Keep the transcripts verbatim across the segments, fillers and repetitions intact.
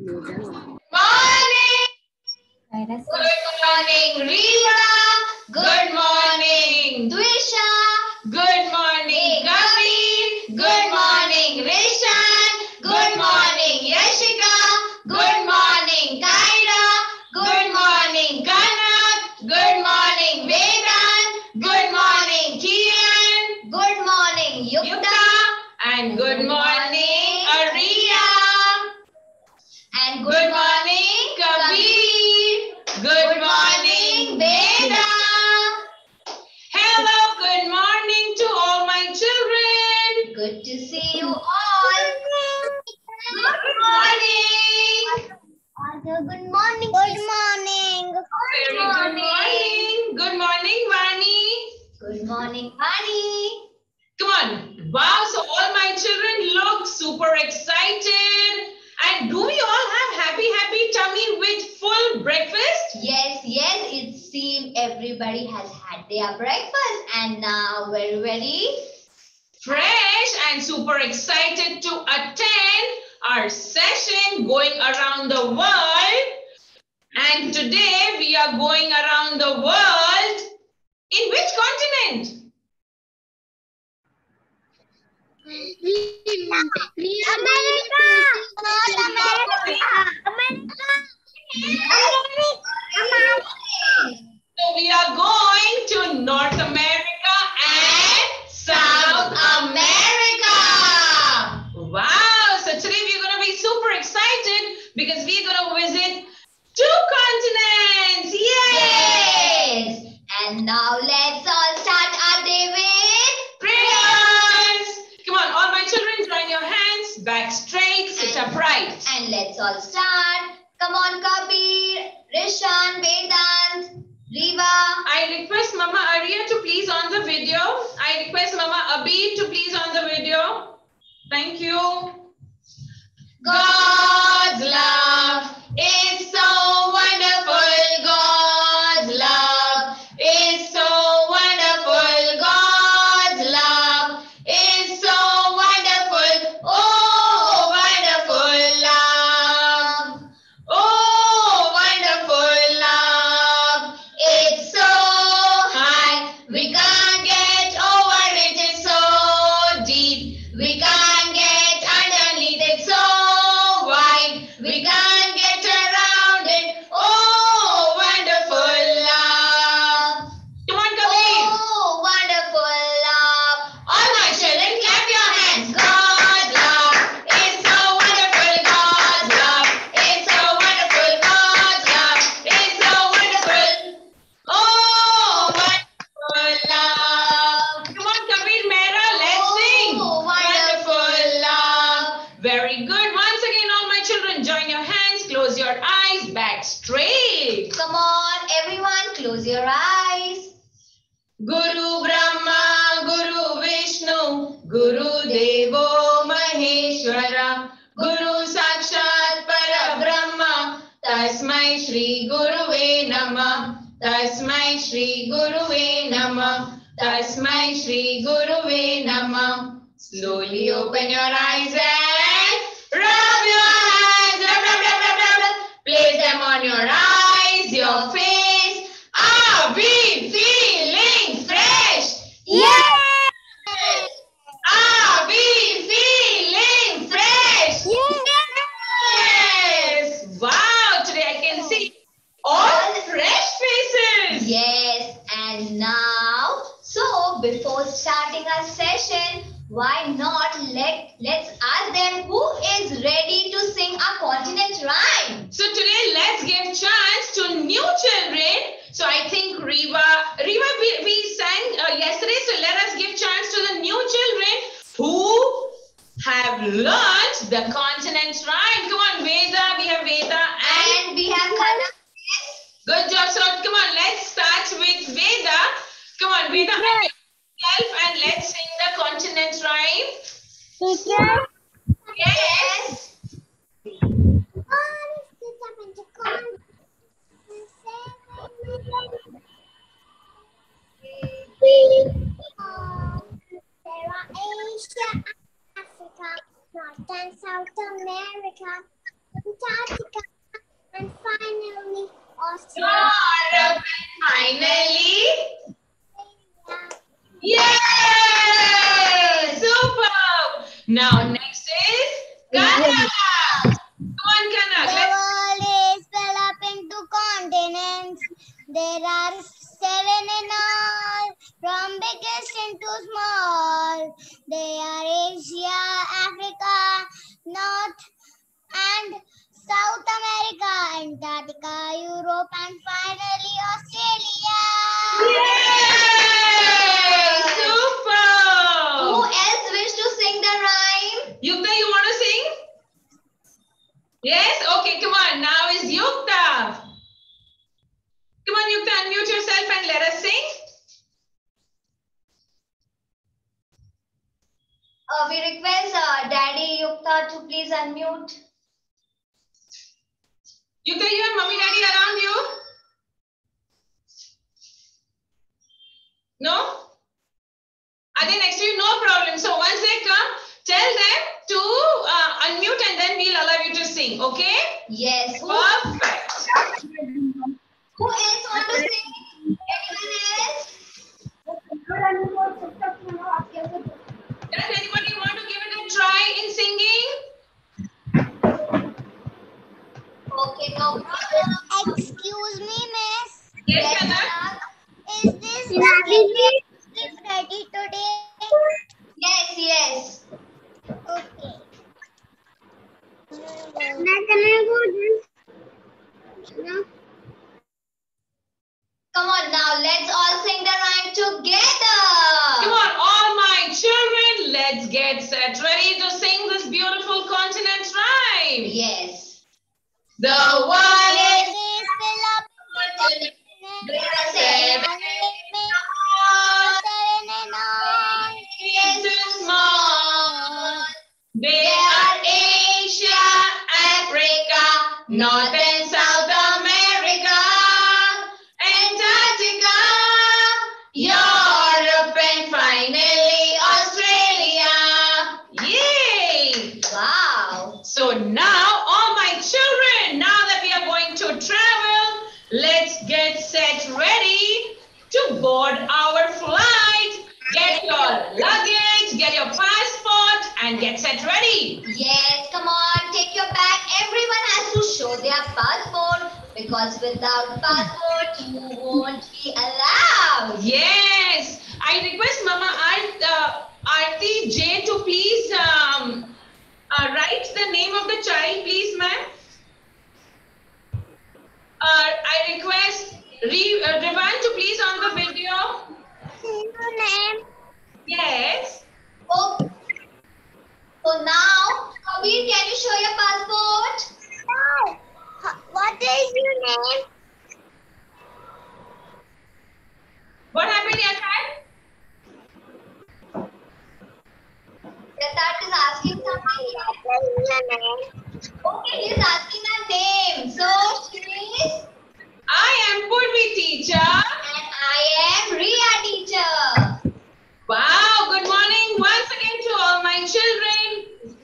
Morning! Good morning, Riva! Good morning, Dwisha! Good morning, Kabir! Good morning, Rishan! Good morning, Yashika! Good morning, Kaira! Good morning, Kanak! Good morning, Vedant! Good morning, Kian! Good morning, Yukta! And good morning, Arya! And good morning, Kabir. Good morning, Veda. Hello, good morning to all my children. Good to see you all. Good morning. Good morning. Good morning. Very good morning. Good morning, Vani. Good morning, Vani. Come on. Wow, so all my children look super excited. And do we all have happy, happy tummy with full breakfast? Yes, yes, it seems everybody has had their breakfast and now very, very fresh and super excited to attend our session going around the world. And today we are going around the world. In which continent? America. America. America. So we are going to North America and South America. Wow. So today we're going to be super excited because we're going to visit two continents. Yay! Yes. And now let's all start our day with prayers. Come on, all my children, join your hands, back straight, sit and, upright. And let's all start. Come on, Kabir, Rishan, Vedant, Riva. I request Mama Arya to please on the video. I request Mama Abhi to please on the video. Thank you. God's love is so wonderful. God's love is so wonderful. God's love is so wonderful. Oh, wonderful love. Oh, wonderful love. It's so high. We can't get over it. It's so deep. We can't get underneath it. So wide. We can't get around it. Oh, wonderful love. Come on, Kabir. Oh, wonderful love. All my children, clap your hands. God's love is so wonderful. God's love is so wonderful. God's love is so wonderful. Oh, wonderful love. Come on, Kabir Mehra, let's sing. Oh, wonderful love. Very good. Once again, all my children, join your hands, close your eyes, back straight. Come on, everyone, close your eyes. Guru Brahma, Guru Vishnu, Guru Devo Maheshwara, Guru Sakshat Parabrahma, Tasmai Shri Guruve Namah, Tasmai Shri Guruve Namah, Tasmai Shri Guruve Namah. Slowly open your eyes and rub your hands, rub, rub, rub, rub, rub, rub. Place them on your eyes, your face. Are we feeling fresh? Yes! Are we feeling fresh? Yes! Wow, today I can see all fresh faces. Yes, and now, so before starting our session, why not let, let's ask them who is ready to sing a continent rhyme? So today let's give chance to new children. So I think Riva, Riva we, we sang uh, yesterday. So let us give chance to the new children who have learned the continent rhyme. Come on, Veda, we have Veda and, And we have Kana. good job. So come on, let's start with Veda. Come on, Veda, unmute yourself and let's sing the continent rhyme. Yes. There are Asia, Africa, North and South America, Antarctica, and finally Australia. Europe, and finally. Yay! Super! Now next is Kanak. Come on, Kanak. The Let's world is split up into continents. There are seven in all, from biggest into small. They are Asia, Africa, North and South America, Antarctica, Europe, and finally Australia. Yay! Super! Who else wish to sing the rhyme? Yukta, you want to sing? Yes? Okay, come on. Now is Yukta. Come on, Yukta, unmute yourself and let us sing. Uh, we request uh, Daddy Yukta to please unmute. Yukta, you have mommy, daddy around you? No? Are they next to you? No problem. So once they come, tell them to uh, unmute and then we'll allow you to sing. Okay? Yes. Who, Perfect. who else want to sing? Anyone else? Does anybody want to give it a try in singing? Okay, no problem. Excuse me, miss. Yes, Yes, Kanak. Kanak. Is this the gift ready today? Yes, yes. Okay. Come on now, let's all sing the rhyme together. Come on, all my children, let's get set ready to sing this beautiful continent rhyme. Yes. The world is Is fill up Bring us seven seven and all. into small. They are Asia, Africa, North and South America, Antarctica, Europe, and finally Australia. Yay! Wow. So now, all my children, now that we are going to travel, let's get set ready to board our flight. Get your luggage, get your passport, and get set ready. Yes, come on, take your bag. Everyone has to show their passport because without passport, you won't be allowed. Yes, I request Mama Art, uh, Aarti J to please um, uh, write the name of the child, please, ma'am. Uh, I request Re, uh, Revan to please on the video. Name. Yes. Oh, so now, Kabir, can you show your passport? No. What is your name? What happened, Yatharth? Yatharth is asking something. What is your name? Okay, he's asking her name. So she is, I am Purvi teacher. and I am Riya teacher. Wow, good morning once again to all my children.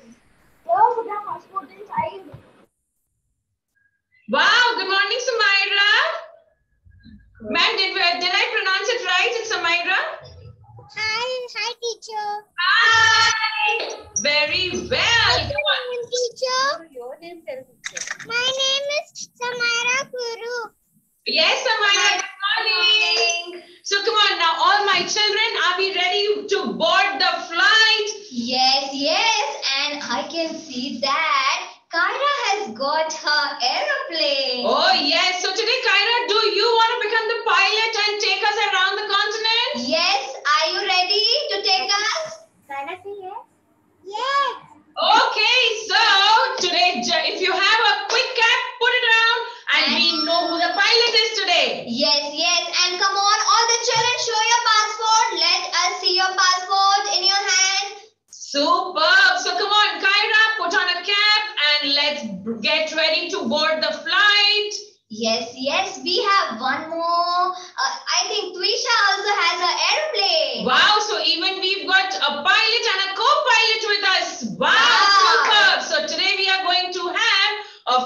Wow, good morning, Sumaira. Ma'am, did, we- did I pronounce it right? It's Sumaira? Hi, hi, teacher. Hi. Very well. Come on. Teacher. My name is Samara Guru. Yes, Sumaira, good morning. So come on now, all my children, are we ready to board the flight? Yes, yes, and I can see that Kyra has got her aeroplane. Oh yes, so today Kyra, do you want to become the pilot and take us around the continent? Yes, are you ready to take us? Kyra, say yes. Yes. Okay, so today, ju- if you have a quick cap, put it down and we know who the pilot is today. Yes, yes, and come on, all the children, show your passport. Let us see your passport in your hand. Superb. So come on, Kyra, put on a cap and let's b- get ready to board the flight. Yes, yes, we have one more. Uh, I think Twisha also has an aeroplane. Wow, so even we've got a pilot and a co-pilot with us. Wow, Wow. superb. So today we are going to have a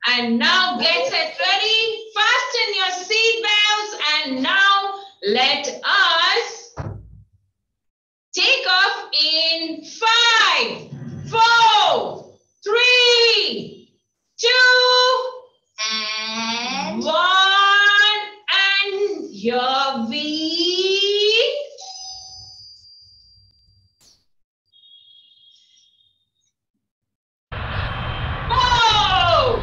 And now get set ready, fasten your seat belts, and now let us take off in five, four, three, two, And one, and here we go.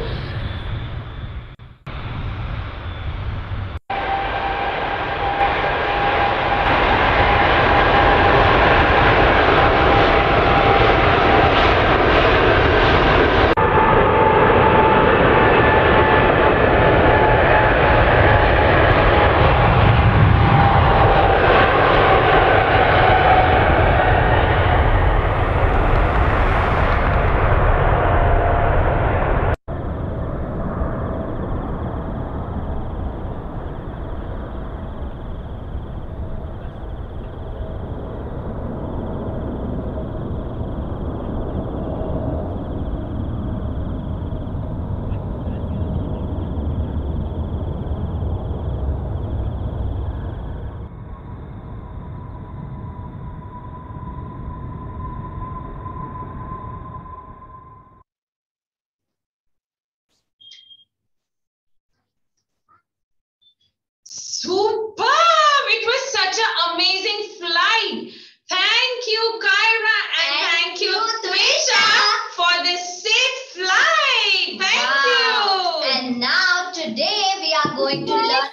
Superb! It was such an amazing flight. Thank you, Kyra, and thank you, Trisha, for this safe flight. Thank wow. you. And now today we are going to learn.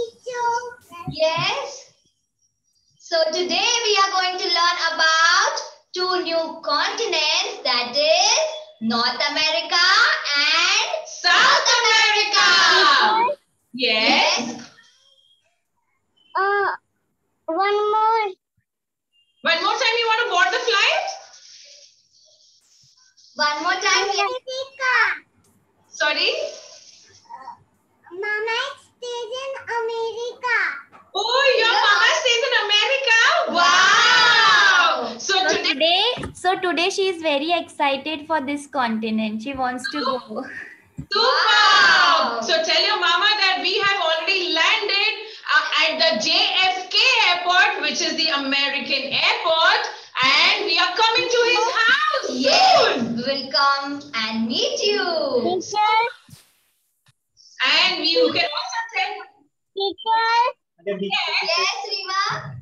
Yes. So today we are going to learn about two new continents, that is North America and South America. Yes. Uh, one more. One more time, you want to board the flight? one more time. America. Sorry? Mama stays in America. Oh, your mama stays in America? Wow. So So today, today, so today she is very excited for this continent. She wants to go. super. Wow. So tell your mama that we have already landed uh, at the J F K airport, which is the American airport, and we are coming to his house Yes, soon. we will come and meet you. Teacher, And you can also tell. teacher. Yes, Rima.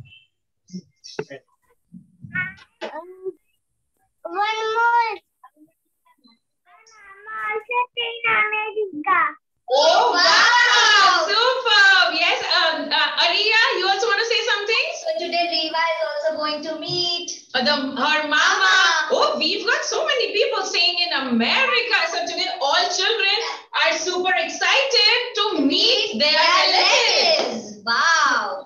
Um, one more. Mama also stays in America. Oh, Wow. wow. Superb. Yes, um, uh, Aria, you also want to say something? So today Rima is also going to meet. Uh, the, her mama. Oh, we've got so many people staying in America. So today all children are super excited to meet their relatives. relatives. Wow.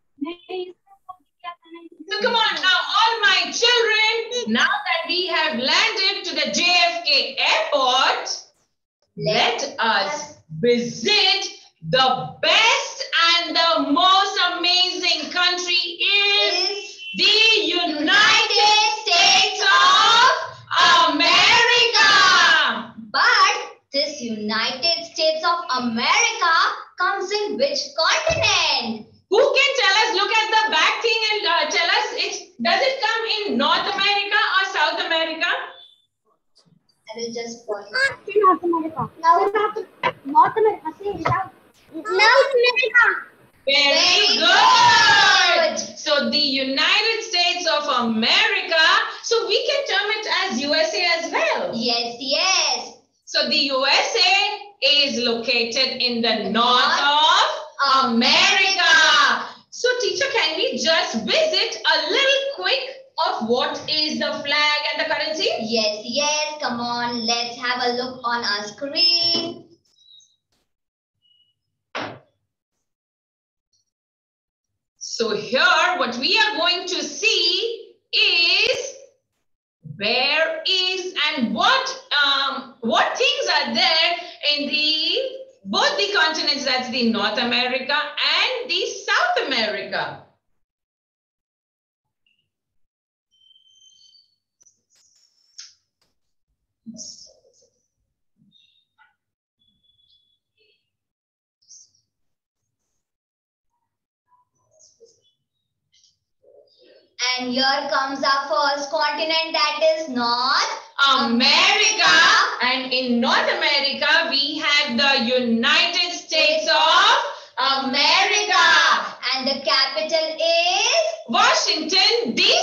So come on now, all my children, now that we have landed to the J F K airport, let us visit the best and the most amazing country is the United States of America. But this United States of America comes in which continent? Who can tell us, look at the back thing and uh, tell us, it, does it come in North America or South America? I will just put it. North America. North, North America. Say South. North America. Very Very good. good. So the United States of America, so we can term it as U S A as well. Yes, yes. So the U S A is located in the north of America. So teacher, can we just visit a little quick of what is the flag and the currency? Yes, yes. Come on, let's have a look on our screen. So here what we are going to see is where is and what um, what things are there in the both the continents, that's the North America and the South America. And here comes our first continent, that is North America. And in North America, we have the United States of America. And the capital is? Washington, D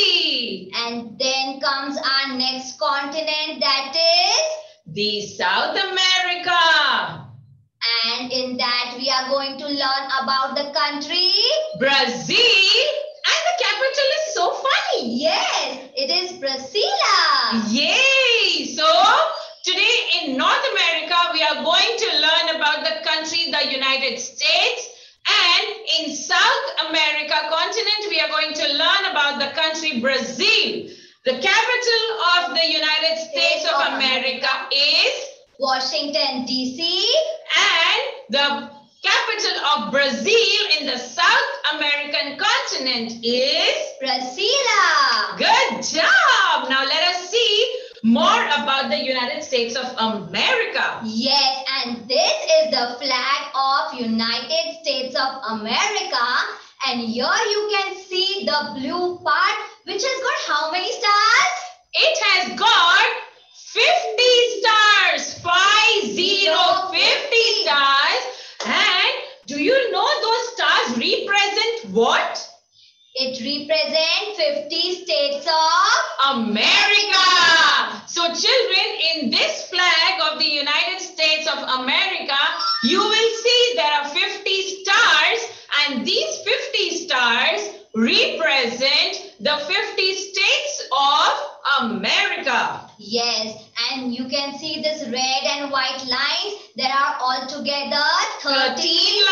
C. And then comes our next continent, that is? The South America. And in that we are going to learn about the country Brazil. And the capital is so funny. Yes, it is Brasilia. Yay! So today in North America, we are going to learn about the country, the United States. And in South America continent, we are going to learn about the country Brazil. The capital of the United States of America is Washington, D C. And the capital of Brazil in the South American continent is Brasilia. Good job. Now let us see more about the United States of America. Yes, and this is the flag of United States of America. And here you can see the blue part, which has got how many stars? It has got fifty stars. Five, zero, fifty stars. And do you know those stars represent what? It represents fifty states of America. So children, in this flag of the United States of America, you will see there are fifty stars, and these fifty stars represent the fifty states of America. Yes, and you can see this red and white lines. There are altogether thirteen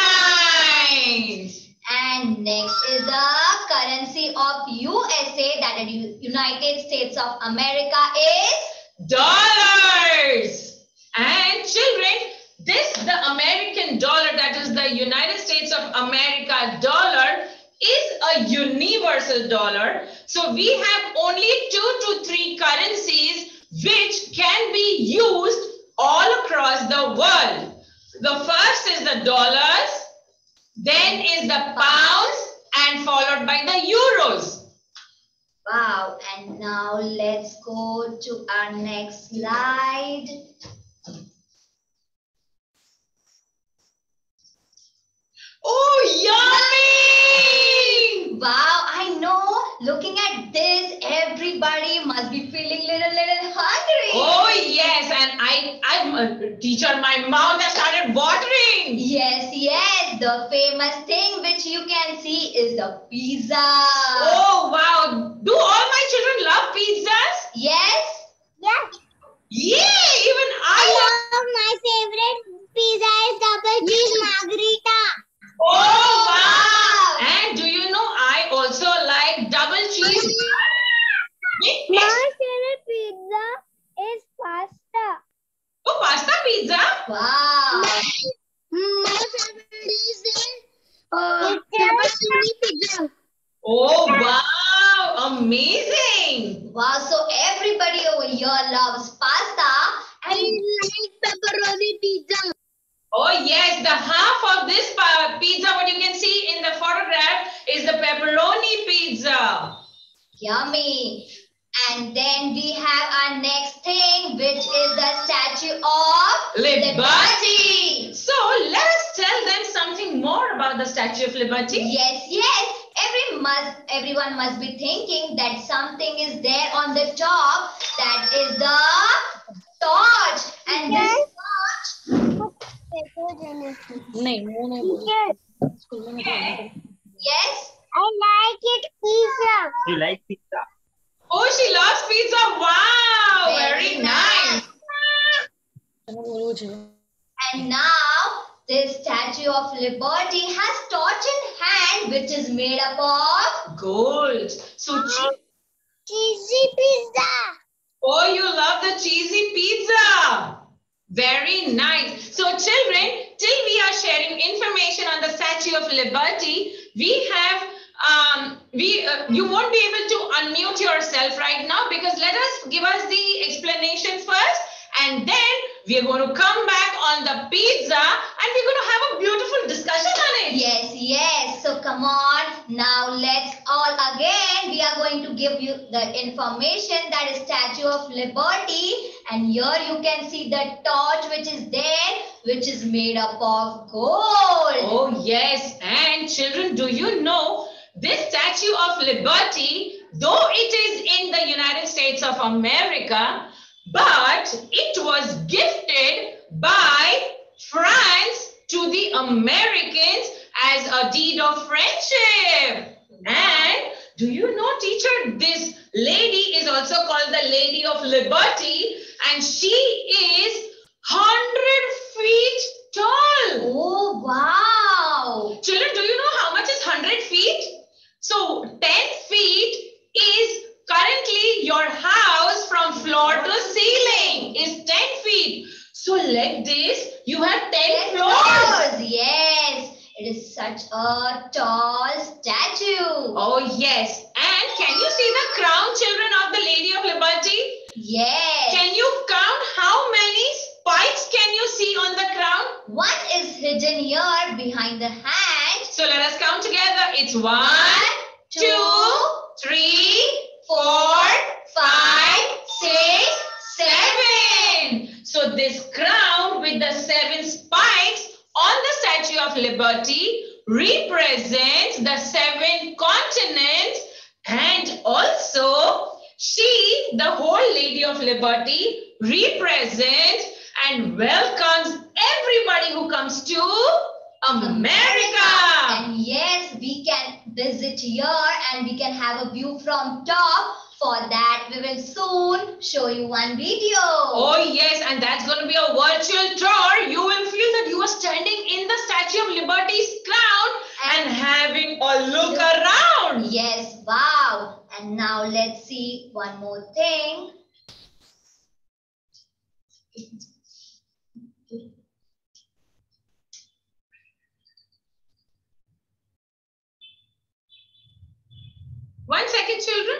lines. And next is the currency of U S A, that is United States of America, is dollars. And children, this, the American dollar, that is the United States of America dollar, is a universal dollar. So we have only two to three currencies which can be used all across the world. The first is the dollars, then is the pounds, and followed by the euros. Wow, and now let's go to our next slide. Oh, yummy! Wow, I know. Looking at this, everybody must be feeling little, little hungry. Oh, yes, and I, I'm a teacher, my mouth has started watering. Yes, yes, the famous thing which you can see is the pizza. Oh, wow. Do all my children love pizzas? Yes? Yes. Yeah, even I, I love. love my favorite pizza is double cheese margherita. Oh, wow. And do you know I also like double cheese? My favorite pizza is pasta. Oh, pasta pizza? Wow. My favorite is uh, pepperoni pizza. Oh, wow. Amazing. Wow, so everybody over here loves pasta. I like pepperoni pizza. Oh, yes. The half of this uh, pizza, what you can see in the photograph, is the pepperoni pizza. Yummy. And then we have our next thing, which is the Statue of Liberty. So let us tell them something more about the Statue of Liberty. Yes, yes. Every must, everyone must be thinking that something is there on the top. That is the torch. And this torch. Yes. I like it pizza. You like pizza? Oh, she loves pizza. Wow. Very, Very nice. nice. And now this Statue of Liberty has torch in hand, which is made up of Gold. So, che- Cheesy pizza. oh, you love the cheesy pizza. Very nice. So, children, till we are sharing information on the Statue of Liberty, we have, um, we, uh, you won't be able to unmute yourself right now, because let us give us the explanation first, and then we are going to come back on the pizza, and we're going to have a beautiful discussion on it. yes, yes. So come on. Now let's all again. We are give you the information that is Statue of Liberty. And here you can see the torch which is there, which is made up of gold. Oh yes, and children, do you know this Statue of Liberty, though it is in the United States of America, but it was gifted by France to the Americans as a deed of friendship. And do you know, teacher, this lady is also called the Lady of Liberty, and she is one hundred feet tall. Oh, wow. Children, do you know how much is one hundred feet? So ten feet is currently your house from floor to ceiling is ten feet. So like this, you have ten floors. Yes, it is such a tall statue. Oh yes. And can you see the crown, children, of the Lady of Liberty? Yes. Can you count how many spikes can you see on the crown? One is hidden here behind the hand. So let us count together. It's one, One, two, two, three, four, five, six, seven. So this crown with the seven spikes on the Statue of Liberty represents the seven continents, and also she, the whole Lady of Liberty, represents and welcomes everybody who comes to America. And yes, we can visit here and we can have a view from top. For that, we will soon show you one video. Oh yes, and that's going to be a virtual tour. You will feel that you are standing in the Statue of Liberty's crown and, and having a look look around. Yes, wow. And now let's see one more thing. One second, children.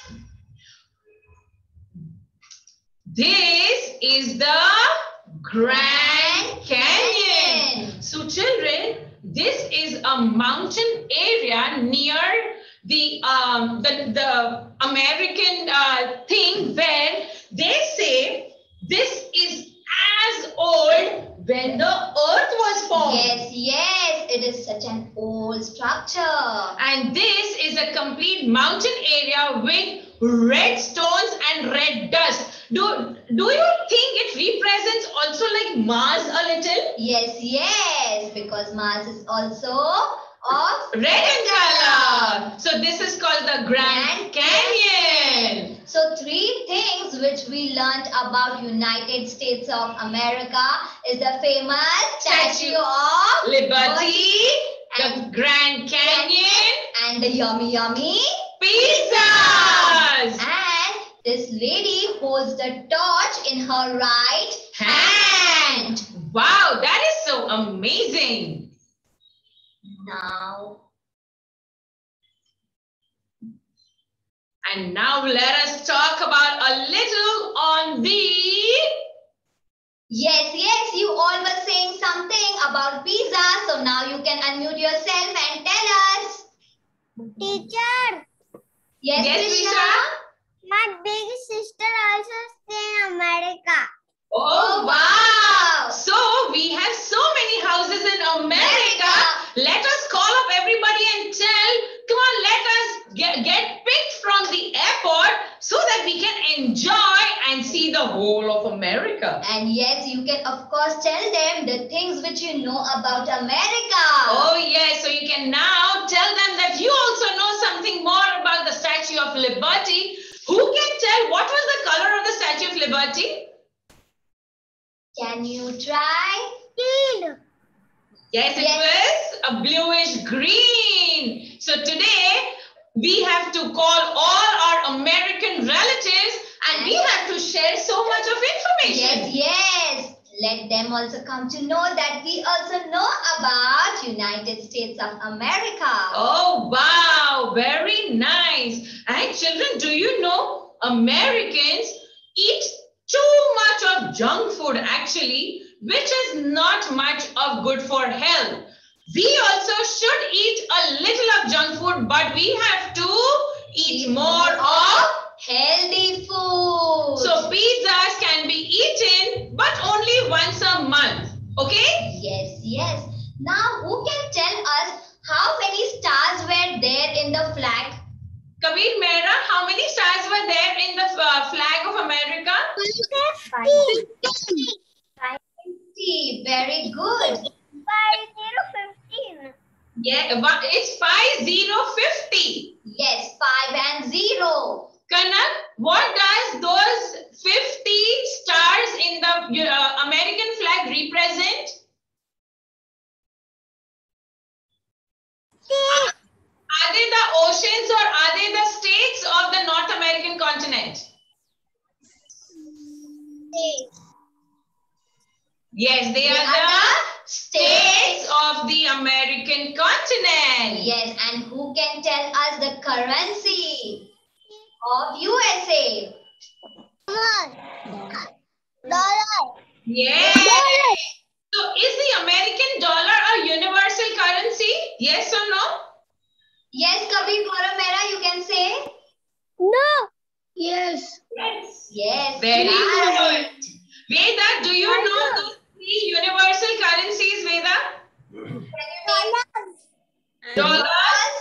This is the Grand Canyon. So children, this is a mountain area near the um, the, the American uh, thing where they say this is as old when the earth was formed. Yes, yes, it is such an old structure. And this is a complete mountain area with red stones and red dust. Do, do you think it represents also like Mars a little? Yes, yes, because Mars is also of Red in color. So this is called the Grand Grand Canyon. So three things which we learnt about United States of America is the famous Statue of Liberty, the and, Grand Canyon, and the yummy yummy pizzas. And this lady holds the torch in her right hand. Hand. Wow, that is so amazing. Now, and now let us talk about a little on the... yes, yes, you all were saying something about pizza. So now you can unmute yourself and tell us. Teacher, Yes, Yes, Krishna? Krisha? my big sister also stay in America. Oh, wow. So we have so many houses in America. Let us call up everybody and tell, come on, let us get, get picked from the airport so that we can enjoy and see the whole of America. And yes, you can of course tell them the things which you know about America. Oh, yes. So you can now tell them that you also know something more about the Statue of Liberty. Who can tell what was the color of the Statue of Liberty? Can you try? Teal. Yes, it Yes. was a bluish green. So today we have to call all our American relatives and we have to share so much of information. Yes, yes. Let them also come to know that we also know about United States of America. Oh, wow. Very nice. And children, do you know Americans eat too much of junk food actually, which is not much of good for health. We also should eat a little of junk food, but we have to eat more of. healthy food. So pizzas can be eaten, but only once a month. Okay? Yes, yes. Now, who can tell us how many stars were there in the flag? Kabir Mehra, how many stars were there in the uh, flag of America? fifty. fifty. Very good. Five zero fifteen. Yeah, but it's five zero fifty. Yes, five and zero. Kanak, what does those fifty stars in the uh, American flag represent? Are they the oceans or are they the states of the North American continent? Yes, they, They are, are the the states of the American continent. Yes, and who can tell us the currency of U S A? Dollar. Yes. So is the American dollar a universal currency? Yes or no? Yes, Kabir Gaurav Mehra, you can say. No. Yes. Yes. Yes. Very right. good. Veda, do you I know know. those three universal currencies, Veda? Can you name Dollars,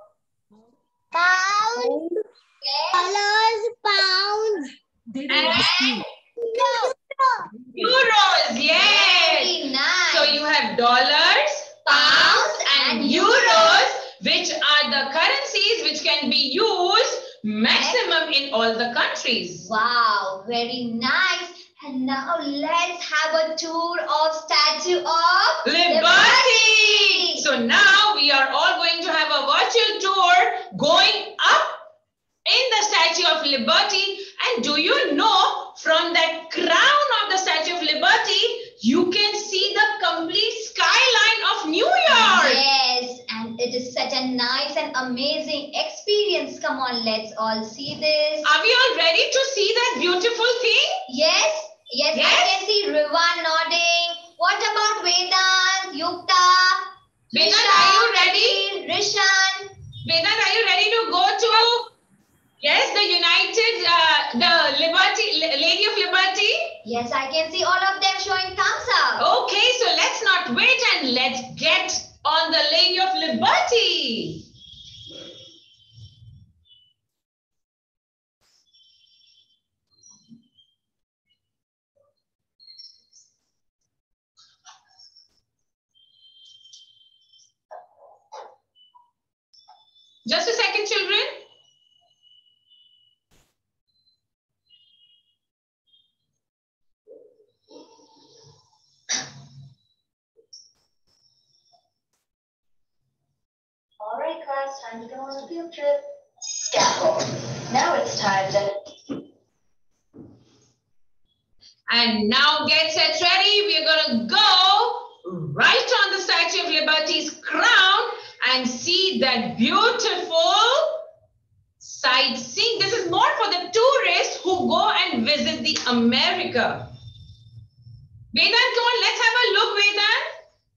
Pound. Yes. Dollars. Pounds. and No. euros. Yes. Very nice. So you have dollars, pounds, and euros, which are the currencies which can be used maximum in all the countries. Wow, very nice. And now let's have a tour of Statue of Liberty. So now we are all going to have a virtual tour going up in the Statue of Liberty. And do you know, from that crown of the Statue of Liberty, you can see the complete skyline of New York. Yes, and it is such a nice and amazing experience. Come on, let's all see this. Are we all ready to see that beautiful thing? Yes, yes, Yes. I can see Rivan nodding. What about Vedant, Yukta? Vedant, are you ready? Rishan? Vedant, are you ready to go to, yes, the United, uh, the Liberty, Lady of Liberty? Yes, I can see all of them showing thumbs up. Okay, so let's not wait and let's get on the Lady of Liberty. Just a second, children. All right, class, time to go on a field trip. Scaffold. Now it's time to... And now get set ready. We're going to go right on the Statue of Liberty's crown and see that beautiful sightseeing. This is more for the tourists who go and visit the America. Vedant, come on, let's have a look, Vedant.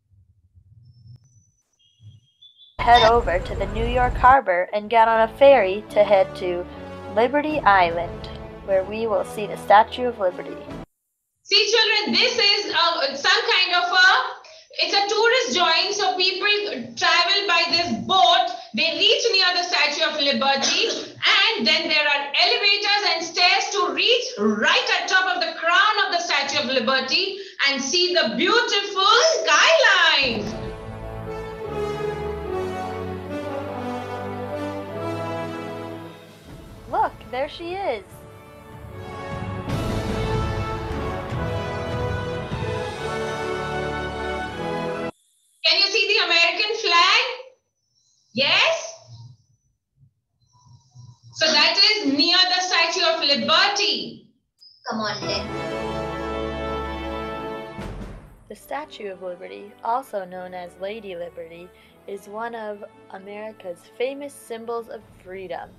Head over to the New York Harbor and get on a ferry to head to Liberty Island, where we will see the Statue of Liberty. See, children, this is uh, some kind of a, it's a tourist joint. So people travel by this boat. They reach near the Statue of Liberty. And then there are elevators and stairs to reach right at top of the crown of the Statue of Liberty and see the beautiful skyline. Look, there she is. Can you see the American flag? Yes? So that is near the Statue of Liberty. Come on, let's... The Statue of Liberty, also known as Lady Liberty, is one of America's famous symbols of freedom.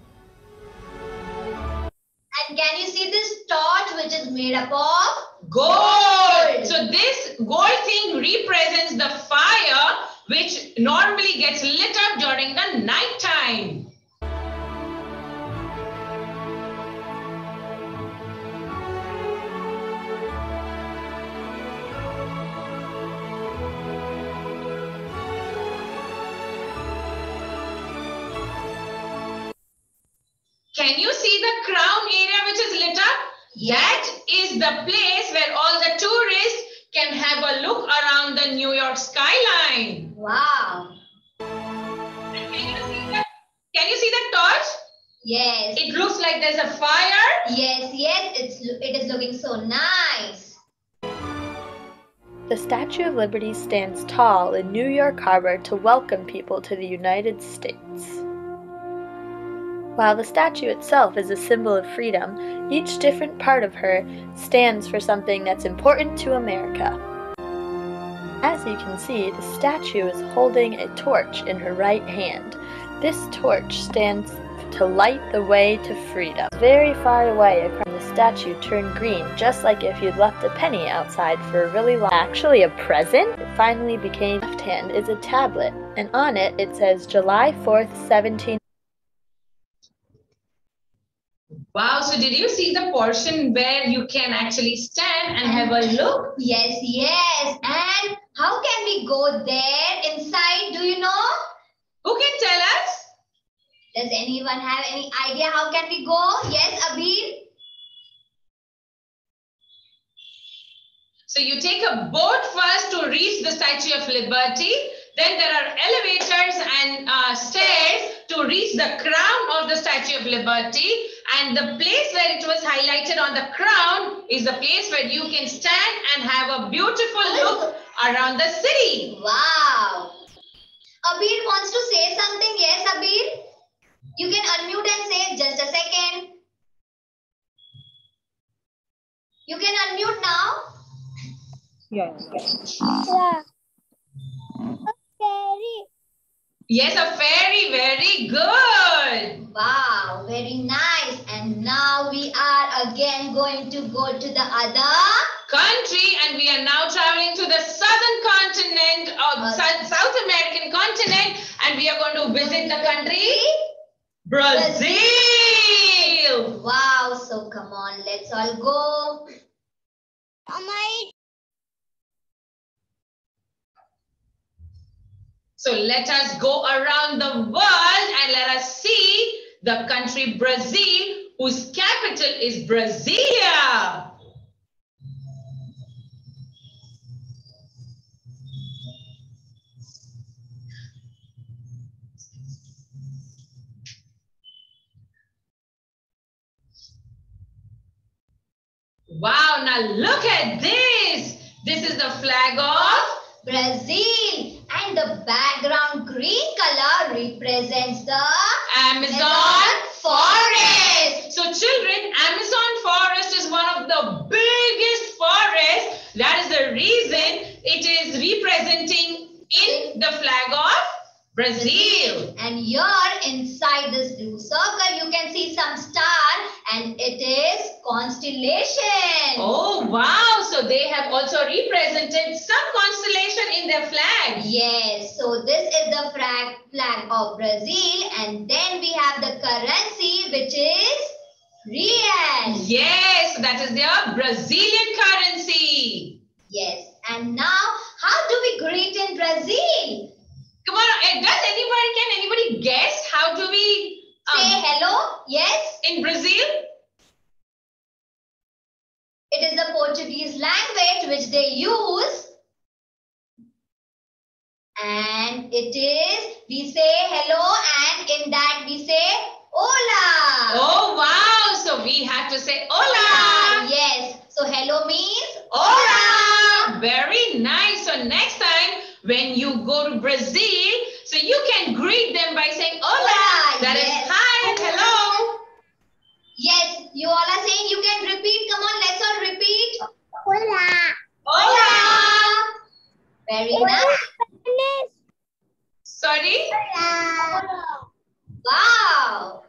And can you see this torch which is made up of? Gold. So this gold thing represents the fire which normally gets lit up during the night time. see the crown area which is lit up? That is the place where all the tourists can have a look around the New York skyline. Wow. And can you see the, can you see the torch? Yes. It looks like there's a fire. Yes, yes, it's it is looking so nice. The Statue of Liberty stands tall in New York Harbor to welcome people to the United States. While the statue itself is a symbol of freedom, each different part of her stands for something that's important to America. As you can see, the statue is holding a torch in her right hand. This torch stands to light the way to freedom. Very far away across the statue turned green, just like if you'd left a penny outside for a really long Actually a present, it finally became left hand is a tablet, and on it it says July fourth, seventeen. Wow, so did you see the portion where you can actually stand and have a look? Yes, yes. And how can we go there inside? Do you know? Who can tell us? Does anyone have any idea how can we go? Yes, Abir? So you take a boat first to reach the Statue of Liberty. Then there are elevators and uh, stairs to reach the crown of the Statue of Liberty. And the place where it was highlighted on the crown is the place where you can stand and have a beautiful look around the city. Wow. Abir wants to say something. Yes, Abir? You can unmute and say just a second. You can unmute now. Yeah. Fairy. Yes, a fairy. Very good. Wow, very nice. And now we are again going to go to the other country, and we are now traveling to the southern continent of Uh, South, South American continent, and we are going to visit the country Brazil. Wow, so come on, let's all go. So let us go around the world and let us see the country Brazil, whose capital is Brasilia. Wow, now look at this. This is the flag of Brazil, and the background green color represents the Amazon forest. So children, Amazon forest is one of the biggest forests. That is the reason it is representing in the flag of Brazil. And here inside this blue circle, you can see some star, and it is constellation. Oh, wow. So they have also represented some constellation in their flag. Yes, so this is the flag, flag of Brazil, and then we have the currency, which is real. Yes, that is their Brazilian currency. Yes, and now how do we greet in Brazil? Come on, does anybody, can anybody guess how do we um, Say hello, yes? in Brazil? It is the Portuguese language which they use. And it is, we say hello, and in that we say hola. Oh, wow. So we have to say hola. Yes. So hello means Hola. Very nice. So next time when you go to Brazil, so you can greet them by saying hola. Hola, That yes. is hi and hello. yes. You all are saying, you can repeat. Come on, let's all repeat. Hola. Hola. Very nice. Sorry. Hola. Wow.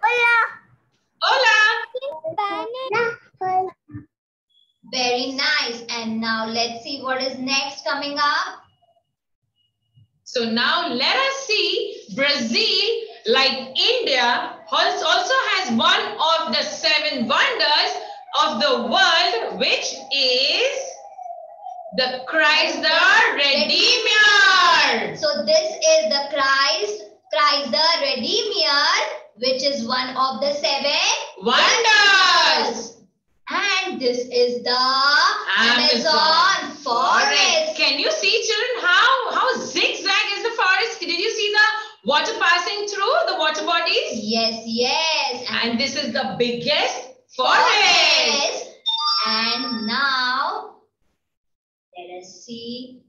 Hola. Hola. Very nice. And now let's see what is next coming up. So now let us see Brazil, like India, also has one of the seven wonders of the world, which is the Christ the Redeemer. So this is the Christ, Christ the Redeemer, which is one of the seven wonders. And this is the Amazon Amazon forest. Can you see, children, how, how zigzag is the forest? Did you see the water passing through the water bodies? Yes, yes. And this is the biggest forest. Forest. And now, let us see.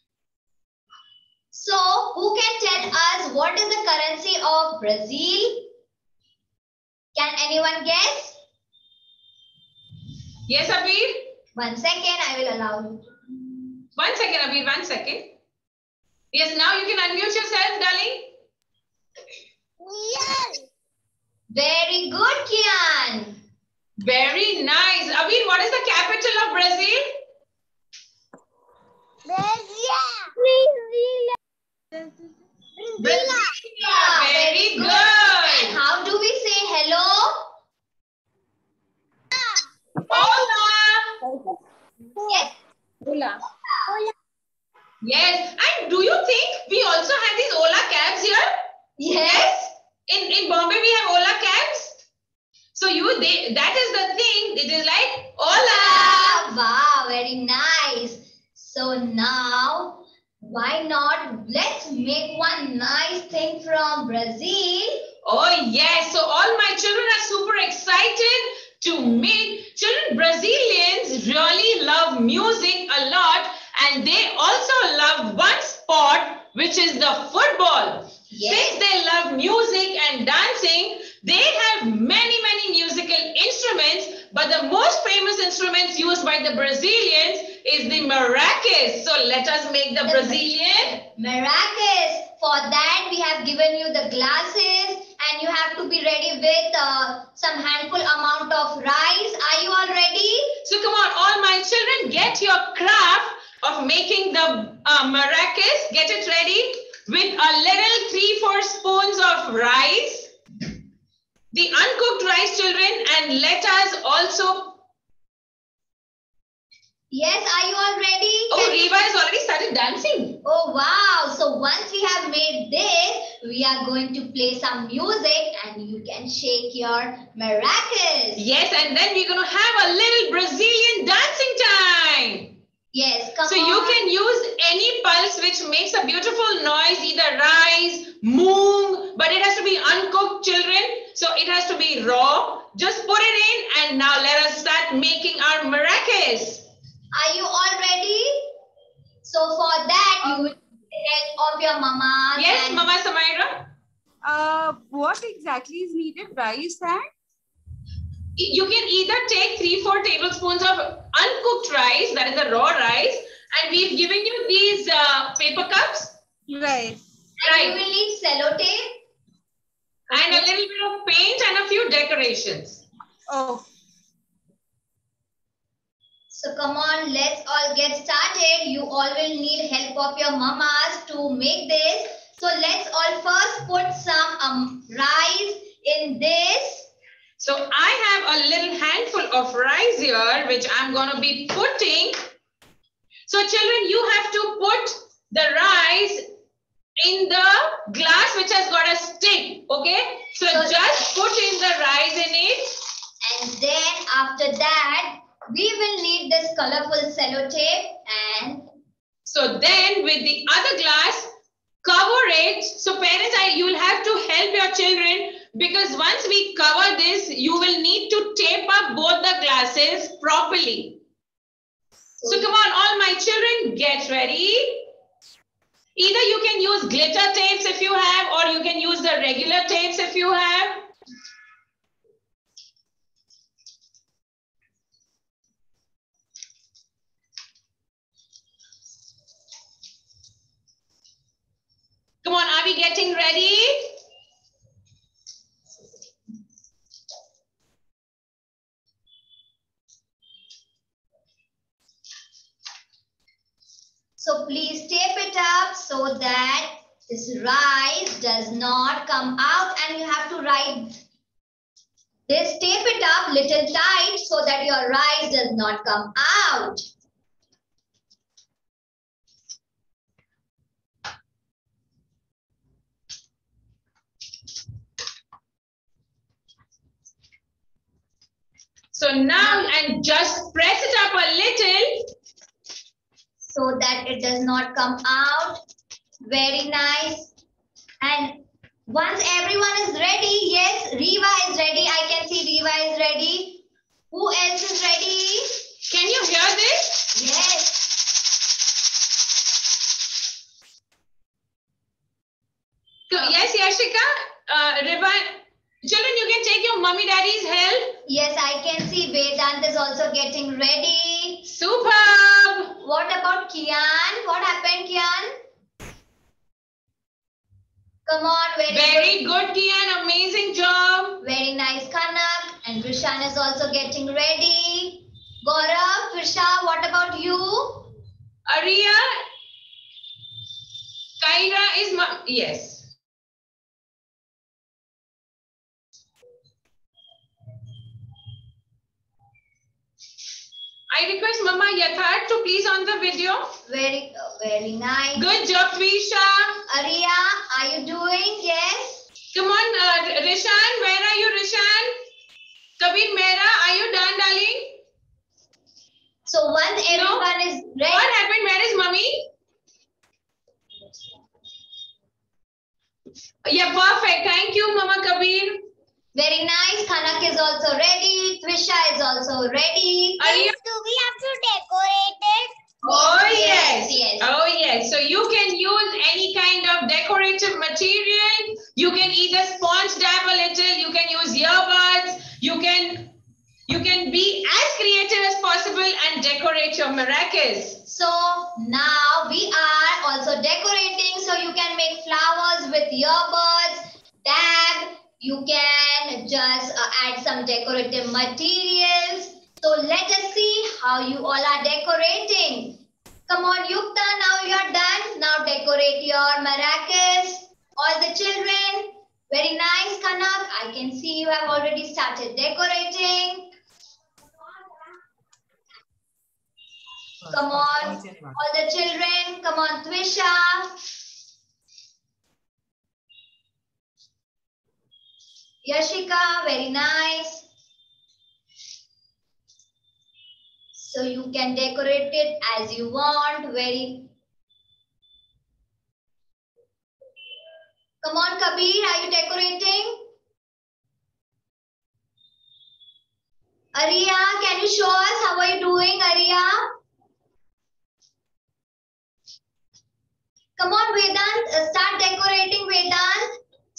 So, who can tell us what is the currency of Brazil? Can anyone guess? Yes, Abir? One second, I will allow you. One second, Abir, one second. Yes, now you can unmute yourself, darling. Yes. Very good, Kian. Very nice. Abir, what is the capital of Brazil? Brazil. Brasilia. Very And good. how do we say hello? Hola. Yes. Hola. Yes. And do you think we also have these Ola cabs here? Yes. In, in Bombay, we have Ola cabs. So you, they, that is the thing. It is like, Ola. Wow, very nice. So now, why not? Let's make one nice thing from Brazil. Oh, yes. So all my children are super excited to meet. Children, Brazilians really love music a lot. And they also love one sport, which is the football. Yes. Since they love music and dancing, they have many, many musical instruments. But the most famous instruments used by the Brazilians is the maracas. So let us make the Brazilian. Maracas. For that, we have given you the glasses and you have to be ready with uh, some handful amount of rice. Are you all ready? So come on, all my children, get your craft of making the uh, maracas. Get it ready with a little three, four spoons of rice. The uncooked rice, children, and let us also. Yes, are you all ready? Oh, Can- Reva has already started dancing. Oh, wow. So once we have made this, we are going to play some music and you can shake your maracas. Yes, and then we're going to have a little Brazilian dancing time. Yes, come So on. you can use any pulse which makes a beautiful noise, either rice, moong, but it has to be uncooked, children. So it has to be raw. Just put it in and now let us start making our maracas. Are you all ready? So for that, you will need the help of your mama. Yes, and Mama Samaira? Uh, what exactly is needed? Rice and? You can either take three, four tablespoons of uncooked rice, that is the raw rice, and we've given you these uh, paper cups. Right. and you Right. will need sellotape. And a little bit of paint and a few decorations. Oh, So come on, let's all get started. You all will need help of your mamas to make this. So let's all first put some um, rice in this. So I have a little handful of rice here, which I'm going to be putting. So children, you have to put the rice in the glass which has got a stick, okay? So, So- just put in the rice in it. And then after that, we will need this colorful sellotape and So then with the other glass, cover it. So parents, I, you will have to help your children because once we cover this, you will need to tape up both the glasses properly. So come on, all my children, get ready. Either you can use glitter tapes if you have, or you can use the regular tapes if you have. Come on, are we getting ready? so please tape it up so that this rice does not come out, and you have to write this, tape it up little tight so that your rice does not come out. So now, and just press it up a little. So that it does not come out. Very nice. And once everyone is ready, yes, Riva is ready. I can see Riva is ready. Who else is ready? Can you hear this? Yes. Yes, Yashika. Uh, Riva, children, you can take your mummy daddy's help. Yes, I can see Vedant is also getting ready. Superb. What about Kian? What happened, Kian? Come on, very, Very good, Kian. Amazing job. Very nice, Kanak. And Krishan is also getting ready. Gaurav, Krisha, what about you? Arya, Kaira is mum. Yes. I request Mama Yatharth to please on the video. Very, uh, very nice. Good job, Trisha. Arya, are you doing? Yes. Come on, uh, Rishan. Where are you, Rishan? Kabir Mehra, are you done, darling? So once everyone No? is ready. What happened? Where is Mummy? Yeah, perfect. Thank you, Mama Kabir. Very nice. Kanak is also ready. Trisha is also ready. Arya? Do we have to decorate it? Oh, Yes, yes. yes. Oh, yes. So you can use any kind of decorative material. You can either sponge dab a little. You can use earbuds. You can, you can be as creative as possible and decorate your maracas. So now we are also decorating. So you can make flowers with earbuds, dab. You can just uh, add some decorative materials. So let us see how you all are decorating. Come on, Yukta, now you're done. Now decorate your maracas. All the children. Very nice, Kanak. I can see you have already started decorating. Come on, all the children. Come on, Twisha. Yashika, very nice. So you can decorate it as you want. Very. Come on, Kabir, are you decorating? Arya, can you show us how are you doing, Arya? Come on, Vedant, uh, start decorating, Vedant.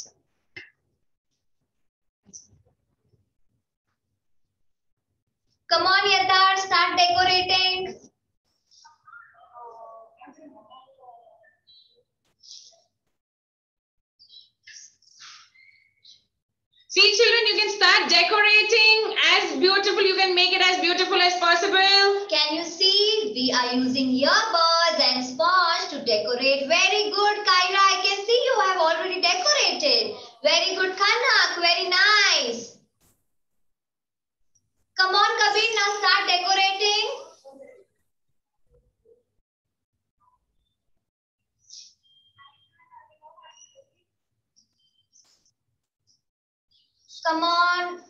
Come on, Yatharth, start decorating. See, children, you can start decorating as beautiful. You can make it as beautiful as possible. Can you see? We are using earbuds and sponge to decorate. Very good, Kaira. I can see you have already decorated. Very good, Kanak. Very nice. Come on, Kabir. Now start decorating. Come on.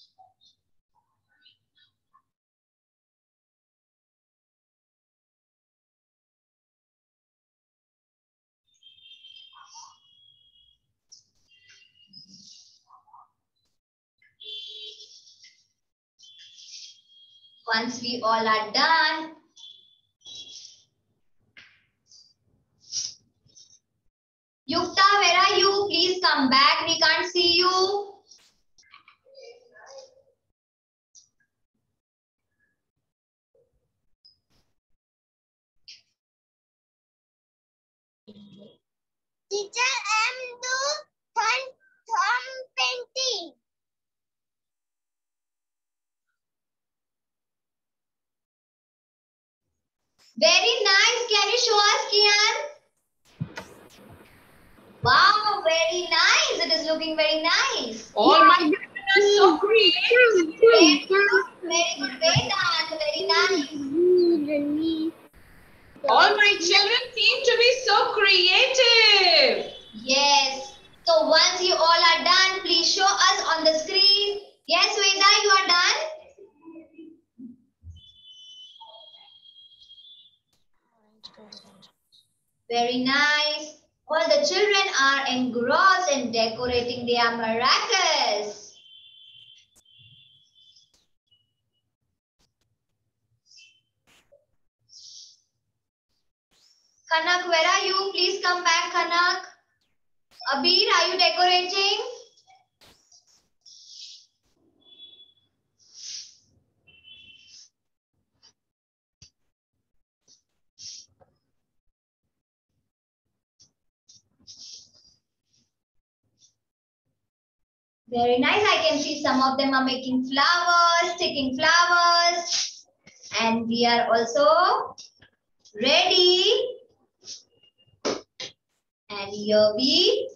Once we all are done, Yukta, where are you? Please come back. We can't see you. Teacher, I'm do thumb, thumb painting. Very nice. Can you show us, Kian? Wow, very nice. It is looking very nice. Oh my goodness, are so creative. Very good, very good, Vedant. Very nice. All my children seem to be so creative. Yes. So once you all are done, please show us on the screen. Yes, Veda, you are done? Very nice. All the children are engrossed in decorating their maracas. Kanak, where are you? Please come back, Kanak. Abir, are you decorating? Very nice. I can see some of them are making flowers, sticking flowers. And we are also ready. And here we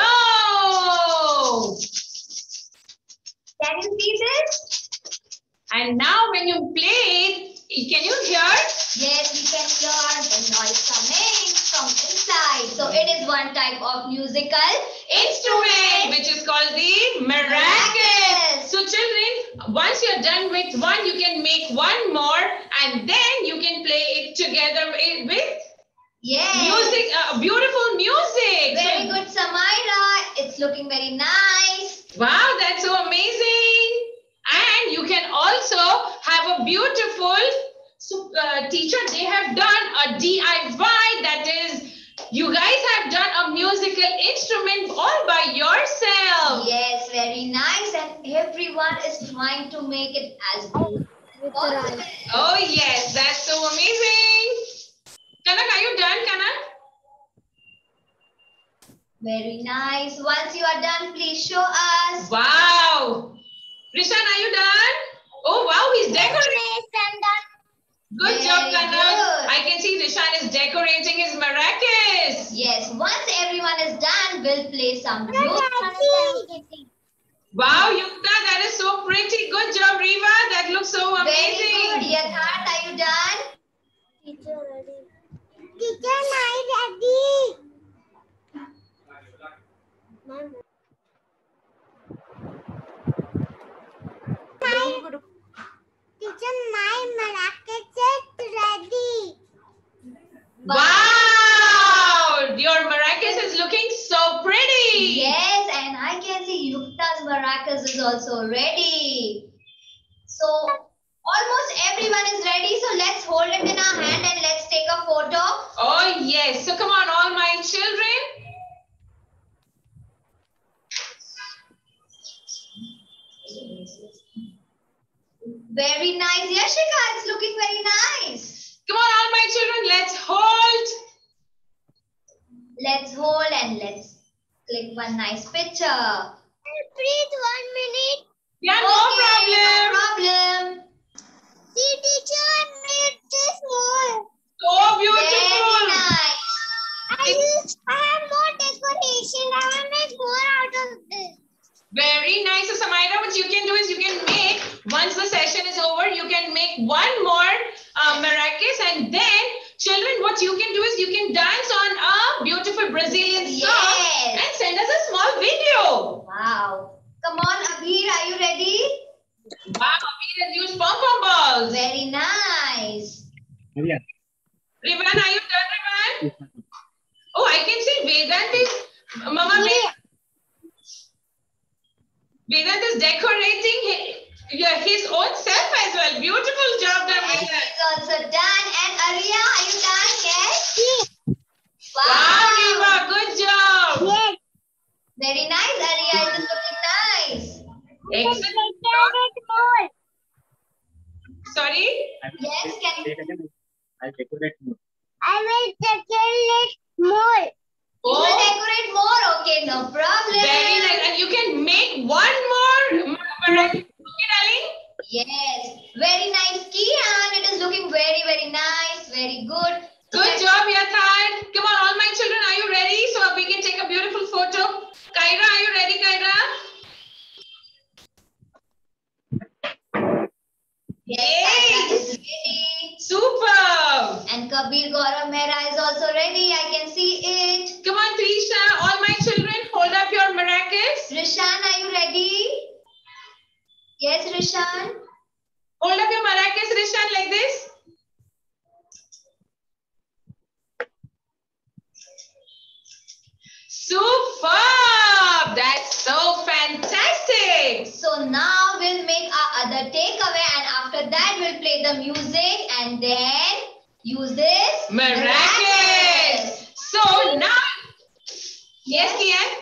Go! Can you see this? And now when you play, can you hear? Yes, we can hear the noise coming from inside. So it is one type of musical Instrument, which is called the maracas. So children, once you're done with one, you can make one more and then you can play it together with Yes. music, uh, beautiful music. Very So- good, Samaira. It's looking very nice. Wow, that's so amazing. And you can also have a beautiful so, uh, teacher. They have done a D I Y, that is, you guys have done a musical instrument all by yourself. Yes, very nice. And everyone is trying to make it as good as possible. Oh yes, that's so amazing. Kanak, are you done, Kanak? Very nice. Once you are done, please show us. Wow. Rishan, are you done? Oh wow, he's decorating. Good Very job, Kanak. good. I can see Rishan is decorating his maracas. Yes, once everyone is done, we'll play some music. Wow, Yukta, that is so pretty. Good job, Riva. That looks so Very amazing. good. Yatharth, are you done? Teacher, I ready. Teacher, my maracas is ready. Wow, your maracas is looking so pretty. Yes, and I can see Yukta's maracas is also ready. So almost everyone is ready. So let's hold it in our hand and let's take a photo. Oh, yes. So come on, all my children. Very nice. Yashika, it's looking very nice. Come on, all my children. Let's hold. Let's hold and let's click one nice picture. Please, one minute. Yeah, no Okay, problem. No problem. See, teacher, I made this more. So Very beautiful. nice. I use, I have more decoration. I will make more out of this. Very nice. So, Samaira, what you can do is you can make, once the session is over, you can make one more uh, maracas, and then, children, what you can do is you can dance on a beautiful Brazilian song Yes. and send us a small video. Wow. Come on, Abhir, are you ready? Wow, we can use pom pom balls. Very nice. Rivan, are you done, Rivan? Oh, I can see Vedant is, Mama, Vedant. Vedant is decorating his, yeah, his own self as well. Beautiful job done, And Vedant. it's also done. And Arya, are you done? Yes? Wow, Riva, good job. Yes. Very nice, Arya. It is looking nice. Excellent. more. Sorry? Yes, can you? I'll decorate more. I will decorate more. You will Oh, decorate more? Okay, no problem. very nice. And you can make one more maracas. Okay, darling? Yes, very nice, Kian. It is looking very, very nice. Very good. So Good let's- job, Yatharth. Come on, all my children, are you ready? So we can take a beautiful photo. Kyra, are you ready, Kyra? Yes, Yay! Kyra is ready. Superb. And Kabir Gaurav Mehra is also ready. I can see it. Come on, Trisha, all my children, hold up your maracas. Rishan, are you ready? Yes, Rishan. Hold up your maracas, Rishan, like this. So now we'll make our other takeaway, and after that we'll play the music and then use this Miraculous. So now, yes, Kian?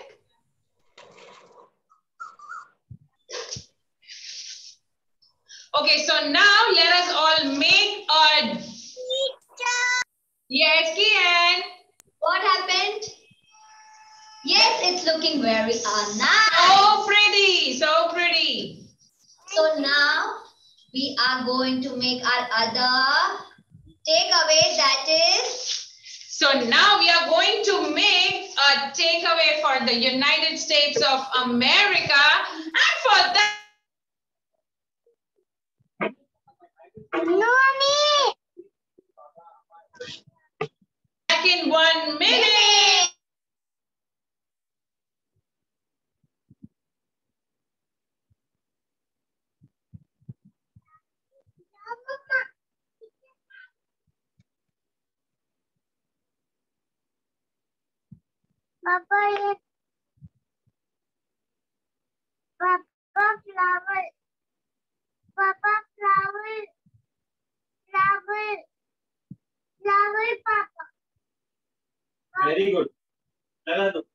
Okay, so now let us all make a... Yes, Kian? What happened? Yes, it's looking very uh, nice. So pretty, so pretty. So now we are going to make our other takeaway, that is... So now we are going to make a takeaway for the United States of America. And for that... Mommy! Back in one minute. Papa, Papa flower. Papa flower. Flower. Flower, Papa. Very good. Lala do.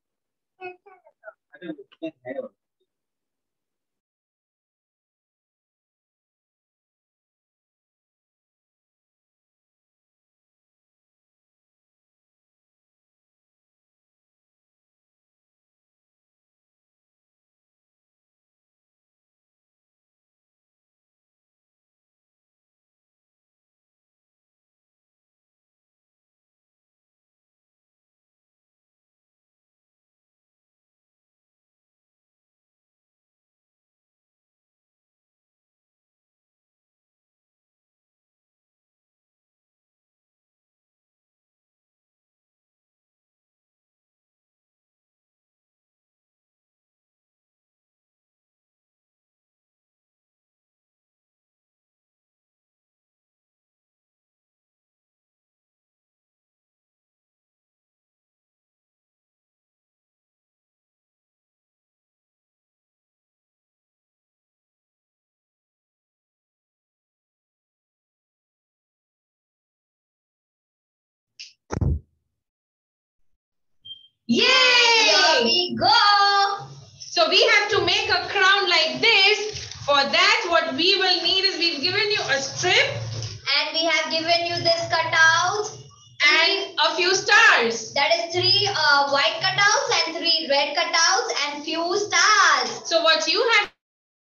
Here Yay! we go. So we have to make a crown like this. For that, what we will need is we've given you a strip And we have given you this cutout. and a few stars. That is three uh, white cutouts and three red cutouts and few stars. So what you have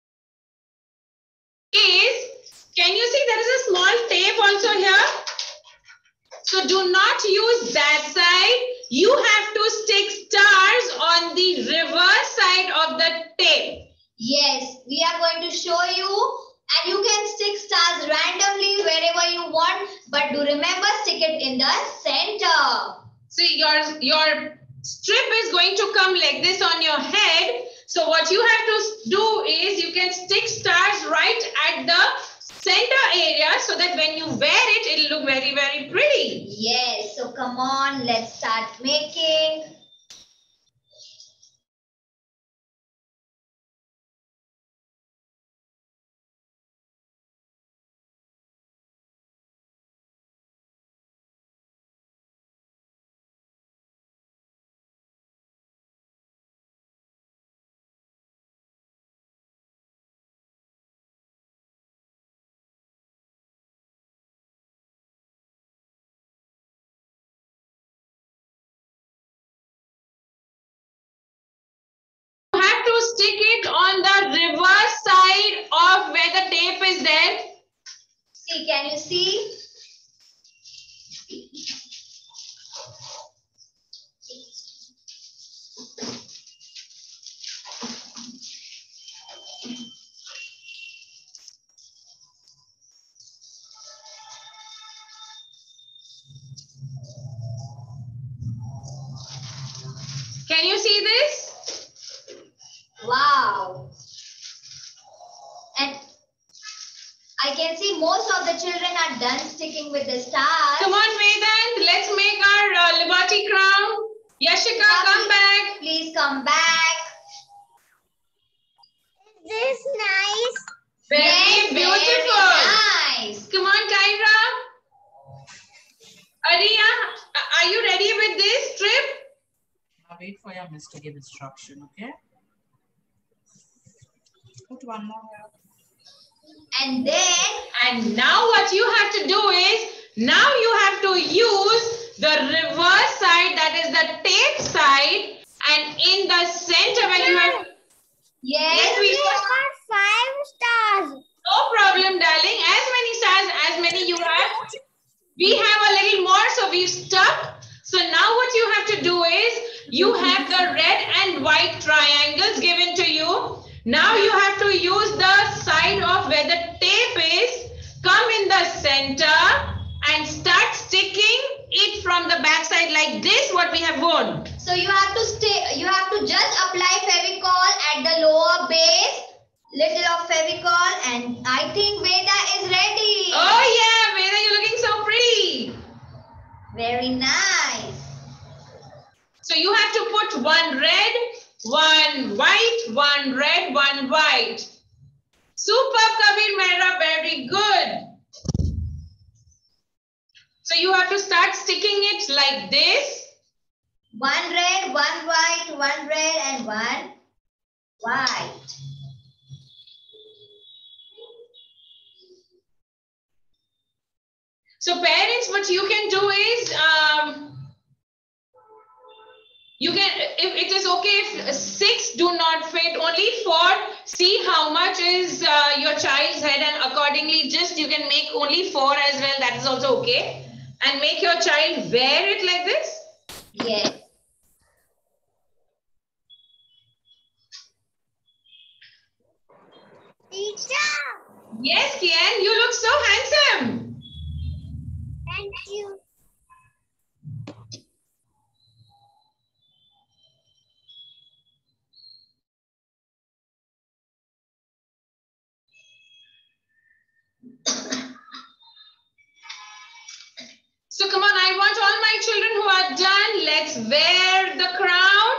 is, can you see there is a small tape also here? So do not use that side. You have to stick stars on the reverse side of the tape. Yes, we are going to show you, and you can stick stars randomly wherever you want, but do remember, stick it in the center. See, your, your strip is going to come like this on your head. So what you have to do is you can stick stars right at the center area so that when you wear it, it'll look very, very pretty. Yes, so come on, let's start making. You have to stick it on the reverse side of where the tape is there. See, can you see? Can you see this? Wow. And I can see most of the children are done sticking with the stars. Come on, Vedant, let's make our uh, Liberty crown. Yashika, come back. Please come back. This is nice. Very Yes, beautiful. Very nice. Come on, Kyra. Arya, are you ready with this strip? Now wait for your miss to give instruction, okay? Put one more here. And then, And now what you have to do is, now you have to use the reverse side, that is the tape side, and in the center when you have, yes, Yes, we- We got five stars. no problem darling, as many stars as many you have. We have a little more, so we've stuck. So now what you have to do is, you have the red and white triangles given to you. Now you have to use the side of where the tape is, come in the center and start sticking it from the back side like this, what we have worn. so you have to stay, you have to just apply Fevicol at the lower base, little of Fevicol, and I think Veda is ready. Oh yeah, Veda, you're looking so pretty. Very nice. So you have to put one red, one white, one red, one white. Superb, Kabir Mehra, very good. So you have to start sticking it like this. One red, one white, one red, and one white. So parents, what you can do is, um, you can, if it is okay if six do not fit, only four, see how much is uh, your child's head and accordingly just you can make only four as well, that is also okay. And make your child wear it like this. Yes. Teacher, Yes, Kian, you look so handsome. thank you. So come on, I want all my children who are done, let's wear the crown.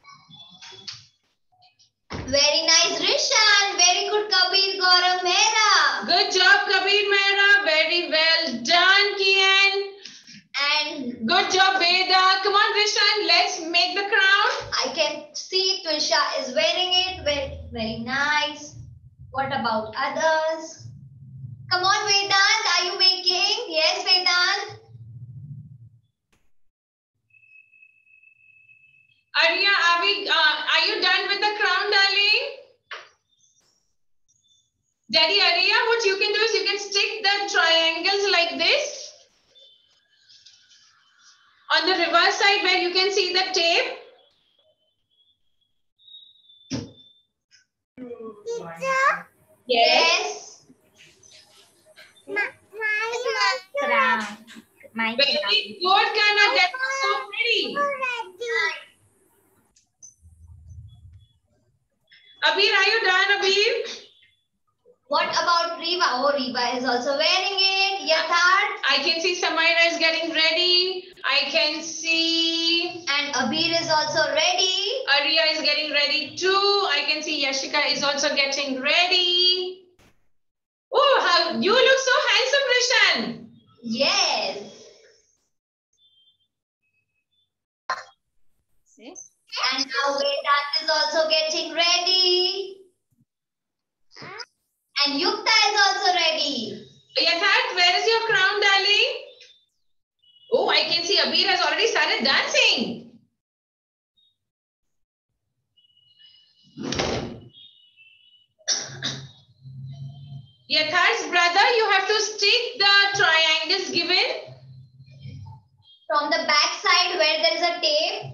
Very nice, Rishan. Very good, Kabir Gaurav Mehra. Good job, Kabir Mehra. Very well done, Kian. And Good job, Veda. Come on, Rishan, let's make the crown. I can see Twisha is wearing it. Very, very nice. What about others? Come on, Vedant. Are you making? Yes, Vedant. Arya, are we? Uh, are you done with the crown, darling? Daddy Arya, what you can do is you can stick the triangles like this on the reverse side where you can see the tape. Teacher, Yes. my, my Crown. My crown. Very good, Kana. That was so pretty. ready. Abir, are you done, Abir? What about Riva? Oh, Riva is also wearing it. Yatharth I can see Samaira is getting ready. I can see and Abir is also ready. Arya is getting ready too. I can see Yashika is also getting ready. Oh, how you look so handsome, Rishan. Yes. See? And now Vedant is also getting ready. And Yukta is also ready. Yatharth, where is your crown, darling? Oh, I can see Abir has already started dancing. Yatharth's brother, you have to stick the triangles given. From the back side where there is a tape.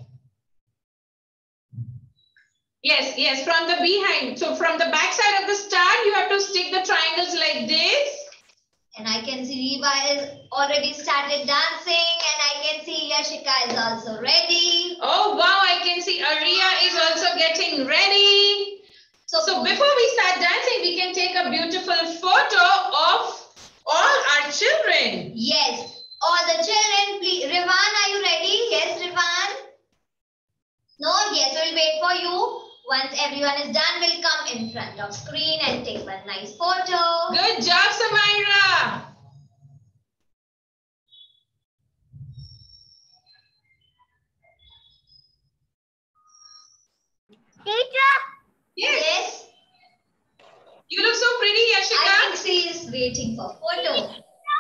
Yes, yes, from the behind. So from the back side of the star, you have to stick the triangles like this. And I can see Riva is already started dancing. And I can see Yashika is also ready. Oh, wow, I can see Arya is also getting ready. So, So before we start dancing, we can take a beautiful photo of all our children. yes, all the children, please. Rivan, are you ready? Yes, Rivan. No, yes, we'll wait for you. Once everyone is done, we'll come in front of screen and take one nice photo. Good job, Samaira. Teacher. Yes. Yes. You look so pretty, Yashika. I think she is waiting for photo.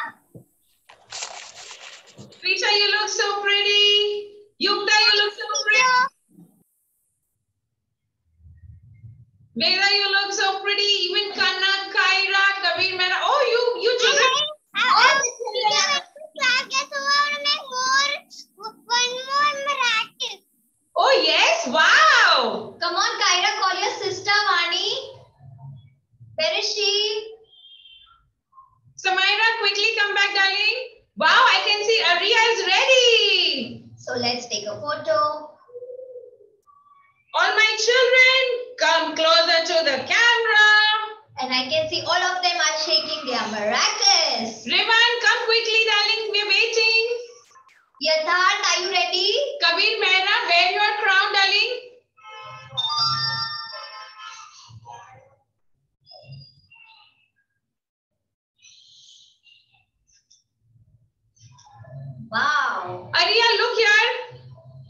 Risha, you look so pretty. Yukta, you look so pretty. Veda, you look so pretty. Even Kanna, Kaira, Kabir, Mera. Oh, you, you children. All the children. Oh, yes. Wow. Come on, Kaira, call your sister, Vani. Where is she? Samaira, quickly come back, darling. Wow, I can see Arya is ready. So let's take a photo. All my children, come closer to the camera. And I can see all of them are shaking their maracas. Rivan, come quickly, darling. We're waiting. Yatharth, are you ready? Kabir Mehra, wear your crown, darling. Wow. Arya, look here.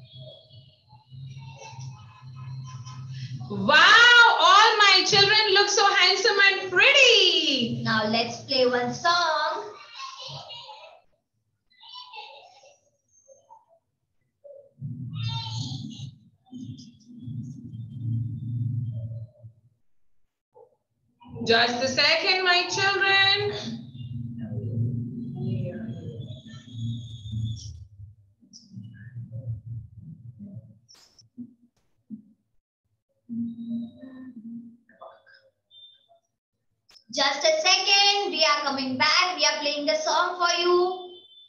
Wow, all my children look so handsome and pretty. Now let's play one song. Just a second, my children. Just a second. We are coming back. We are playing the song for you.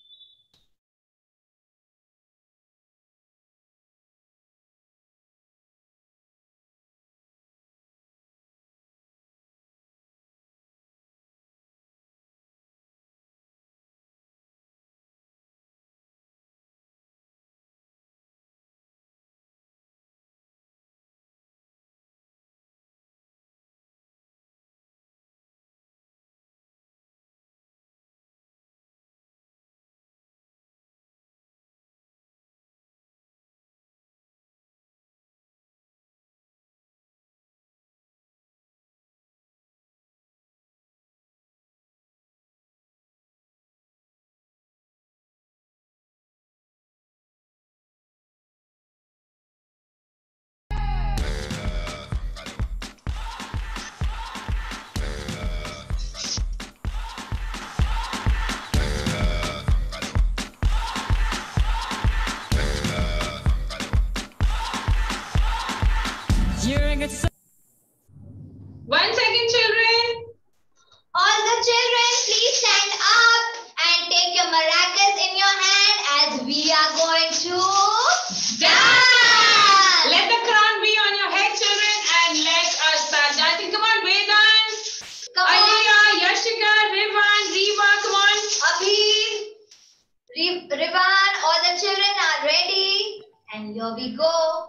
One second, children. All the children, please stand up and take your maracas in your hand as we are going to dance. Let the crown be on your head, children, and let us start dancing. Come on, Vedant, Come on, Aliya, Yashika, Rivan, Riva, come on. Abhi, Ri- Rivan, all the children are ready. And here we go.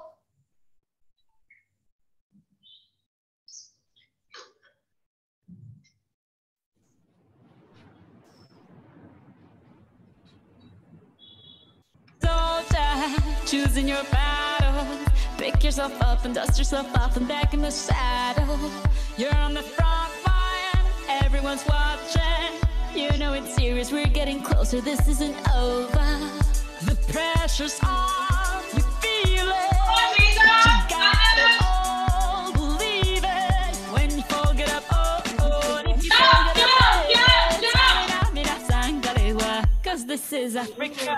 Soldier, choosing your battle. Pick yourself up and dust yourself off and back in the saddle. You're on the front line, everyone's watching. You know it's serious, we're getting closer, this isn't over. The pressure's on, you feel it. You got it all, believe it. When you fall, get up, oh, oh. And if you fall, get up, yeah, yeah, yeah. Cause this is Africa.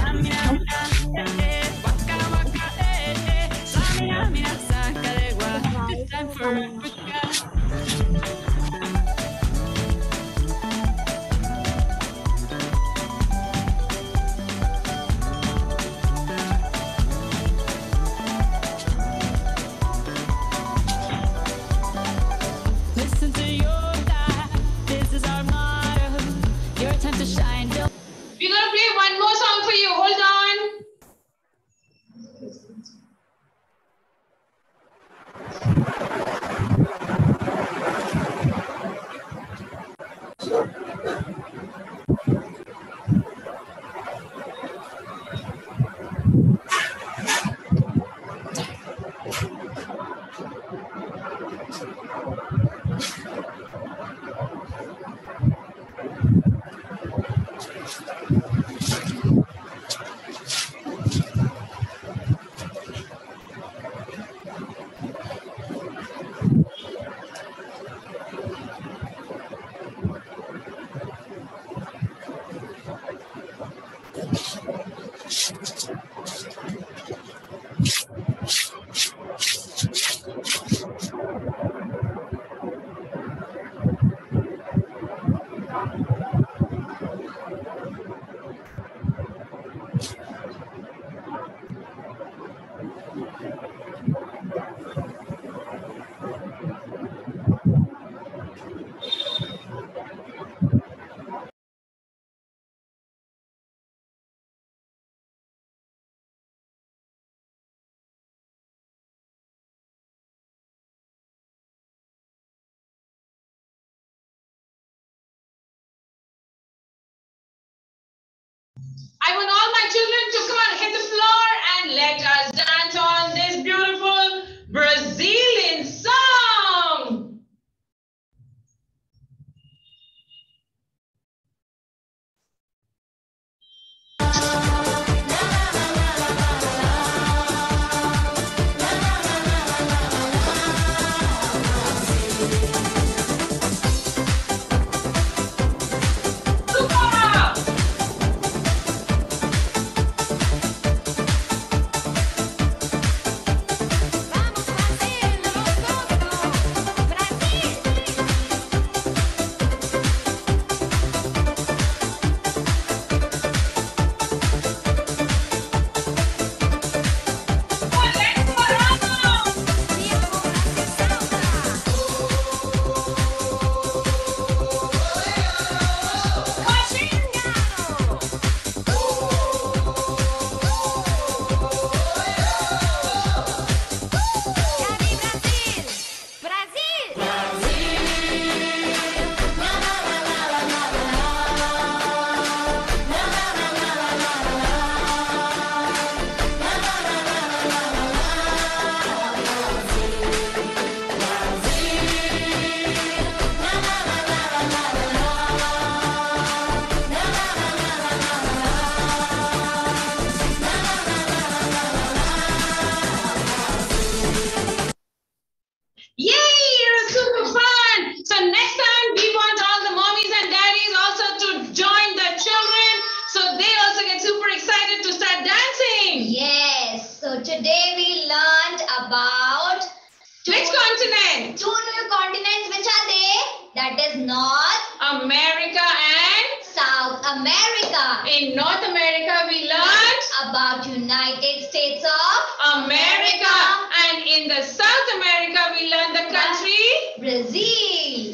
It's time for Africa. Listen to your God, this is our motto. Your time to shine. Don't We're gonna play one more song for you. Hold on. I want all my children to come and hit the floor and let us dance on this beautiful Brazilian song. Yay, it was super fun. So next time we want all the mommies and daddies also to join the children so they also get super excited to start dancing. Yes. So today we learned about Which continent? two new continents. Which are they? That is North America and South America. in North America we learned About United States of America, and in the South America we learned the country Brazil.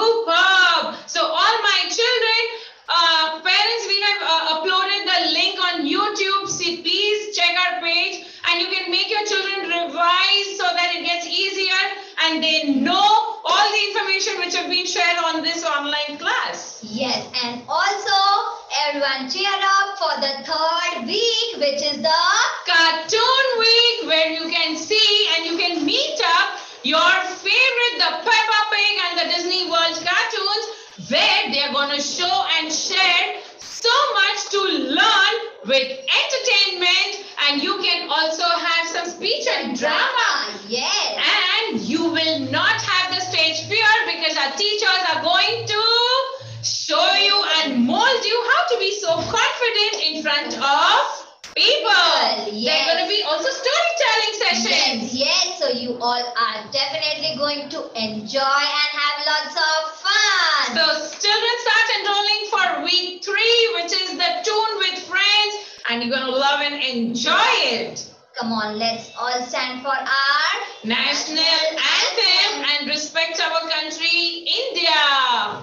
superb. So all my children, uh, parents, we have uh, uploaded the link on YouTube. See, please check our page and you can make your children revise so that it gets easier and they know all the information which have been shared on this online class. Yes, and also everyone cheer up for the third week, which is the Cartoon Week, where you can see and you can meet up your favorite, the Peppa Pig and the Disney World cartoons, where they are going to show and share so much to learn with entertainment, and you can also have some speech and drama. Yes. And you will not have the stage fear because our teachers are going to show you and mold you how to be so confident in front of people. Yes. There are going to be also storytelling sessions. Yes, yes. So you all are definitely going to enjoy and have lots of fun. So children start enrolling for week three, which is the Tune with Friends, and you're going to love and enjoy it. Come on, let's all stand for our National anthem and respect our country, India.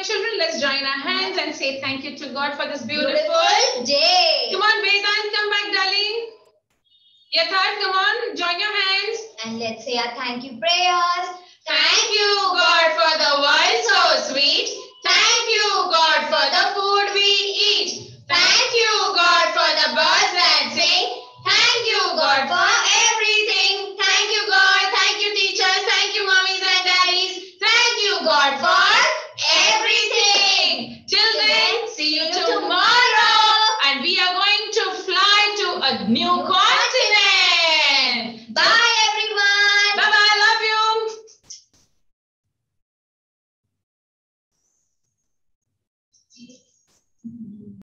my children, let's join our hands and say thank you to God for this beautiful, Beautiful day. Come on, Vedant, come back, darling. Yatharth, come on, join your hands. And let's say our thank you prayers. Thank you, God, for the world so sweet. Thank you, God, for the